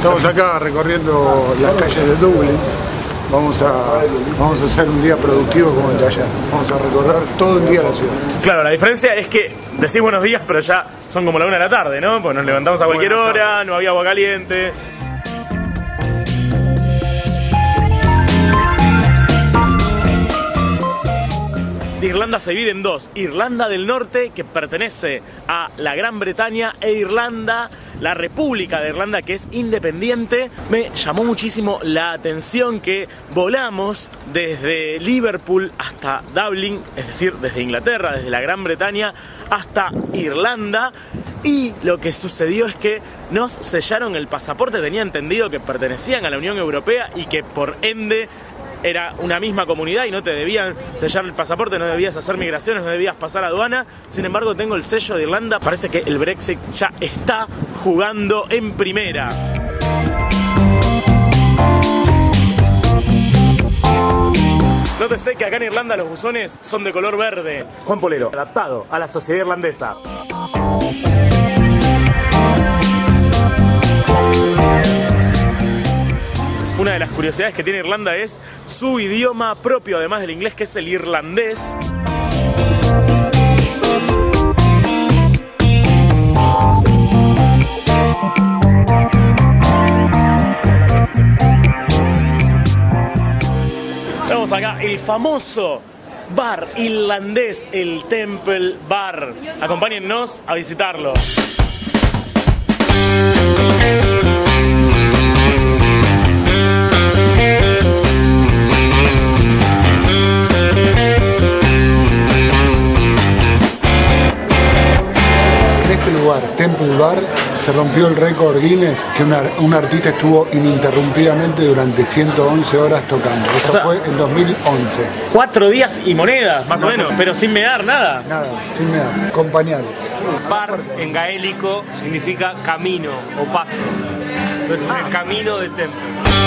Estamos acá recorriendo las calles de Dublín. Vamos a hacer un día productivo como el de ayer. Vamos a recorrer todo el día la ciudad. Claro, la diferencia es que decís buenos días, pero ya son como la 1 de la tarde, ¿no? Pues nos levantamos a cualquier hora, no había agua caliente. Irlanda se divide en dos: Irlanda del Norte, que pertenece a la Gran Bretaña, e Irlanda, la República de Irlanda, que es independiente. Me llamó muchísimo la atención que volamos desde Liverpool hasta Dublín, es decir, desde Inglaterra, desde la Gran Bretaña hasta Irlanda, y lo que sucedió es que nos sellaron el pasaporte. Tenía entendido que pertenecían a la Unión Europea y que por ende era una misma comunidad y no te debían sellar el pasaporte, no debías hacer migraciones, no debías pasar aduana. Sin embargo, tengo el sello de Irlanda. Parece que el Brexit ya está jugando en primera. Nótese que acá en Irlanda los buzones son de color verde. Juan Polero, adaptado a la sociedad irlandesa. Una de las curiosidades que tiene Irlanda es su idioma propio, además del inglés, que es el irlandés. Tenemos acá el famoso bar irlandés, el Temple Bar. Acompáñennos a visitarlo. Temple Bar, se rompió el récord Guinness, que un artista estuvo ininterrumpidamente durante 111 horas tocando. Eso fue en 2011. 4 días y monedas, más o menos, pero sin mear nada. Nada, sin mear, con pañales. Bar en gaélico significa camino o paso. Entonces el camino del templo.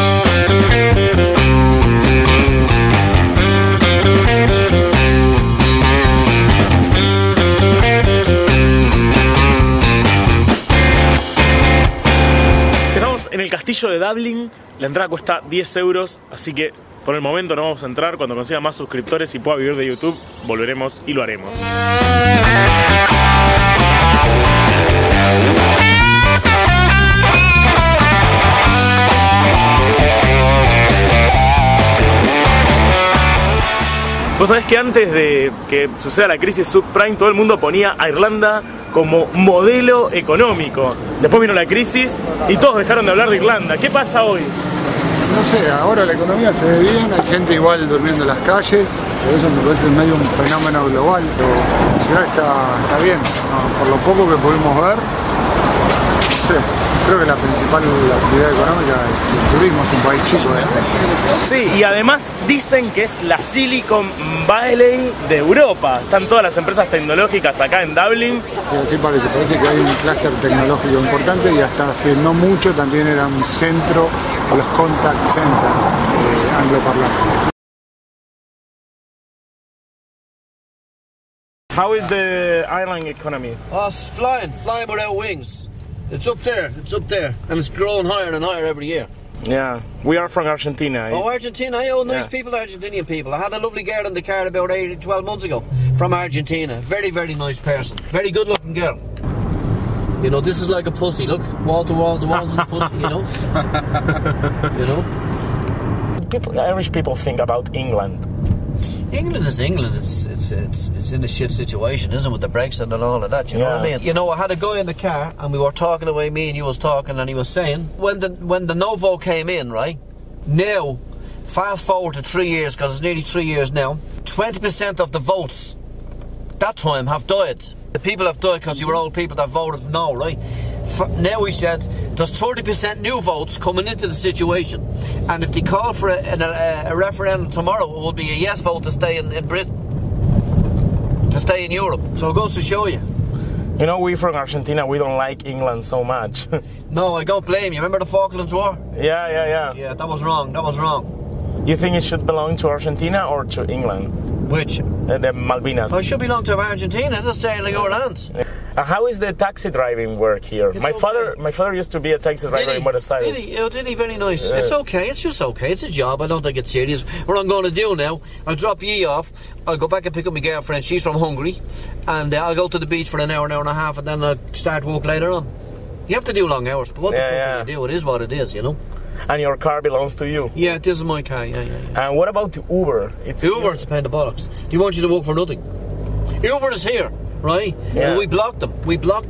En el castillo de Dublín, la entrada cuesta 10 euros, así que por el momento no vamos a entrar. Cuando consiga más suscriptores y pueda vivir de YouTube, volveremos y lo haremos. Vos sabés que antes de que suceda la crisis subprime, todo el mundo ponía a Irlanda como modelo económico. Después vino la crisis y todos dejaron de hablar de Irlanda. ¿Qué pasa hoy? No sé, ahora la economía se ve bien, hay gente igual durmiendo en las calles, pero eso me parece medio un fenómeno global. Pero la ciudad está bien, ¿no? Por lo poco que pudimos ver, no sé. Creo que la principal actividad económica es el turismo, es un país chico. Sí, y además dicen que es la Silicon Valley de Europa. Están todas las empresas tecnológicas acá en Dublín. Sí, así parece que hay un clúster tecnológico importante y hasta hace no mucho también era un centro, los contact centers angloparlantes. How is the island economy? Oh, it's flying without wings. It's up there, and it's growing higher and higher every year. Yeah, we are from Argentina. Oh, Argentina, oh, nice people, Argentinian people. I had a lovely girl in the car about 12 months ago from Argentina. Very, very nice person. Very good looking girl. You know, this is like a pussy, look. Wall to wall, the walls of a pussy, you know? You know? Irish people think about England. England is England. It's in a shit situation, isn't it, with the Brexit and all of that, you know what I mean? You know, I had a guy in the car and we were talking away, me and you was talking, and he was saying, when the no vote came in, right, now, fast forward to 3 years, because it's nearly 3 years now, 20% of the votes that time have died. The people have died because you were old people that voted no, right? Now we said there's 30% new votes coming into the situation, and if they call for a referendum tomorrow, it will be a yes vote to stay in Britain, to stay in Europe. So it goes to show you. You know, we from Argentina, we don't like England so much. No, I don't blame you. Remember the Falklands War? Yeah. Yeah, that was wrong. That was wrong. You think it should belong to Argentina or to England? Which? The Malvinas. Oh, it should belong to Argentina. Let's say like your land. How is the taxi driving work here? It's My okay. father used to be a taxi driver in Buenos Aires. Did he? Oh, did he? Very nice. It's okay. It's just okay. It's a job. I don't take it serious. What I'm going to do now, I'll drop ye off. I'll go back and pick up my girlfriend. She's from Hungary. And I'll go to the beach for an hour and a half, and then I'll start work later on. You have to do long hours, but what the fuck can you do? It is what it is, you know? And your car belongs to you? Yeah, this is my car, yeah. And what about Uber? Uber's a pain in the bollocks. They want you to work for nothing. Uber is here, right? Yeah. Well, we blocked them.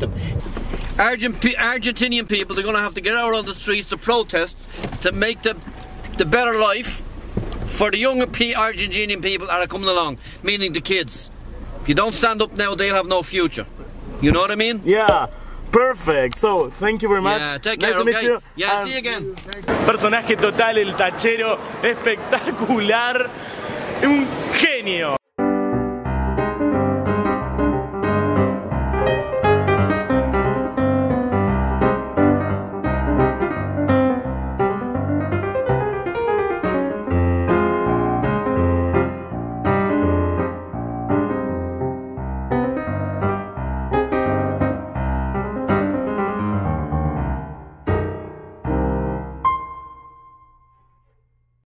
Argentinian people, they're going to have to get out on the streets to protest to make the better life for the younger Argentinian people that are coming along, meaning the kids. If you don't stand up now, they'll have no future. You know what I mean? Yeah. Perfect. So, thank you very much. Yeah, take care, nice to meet okay? you. Yeah, see you again. Personaje total, el tachero, espectacular. Un genio.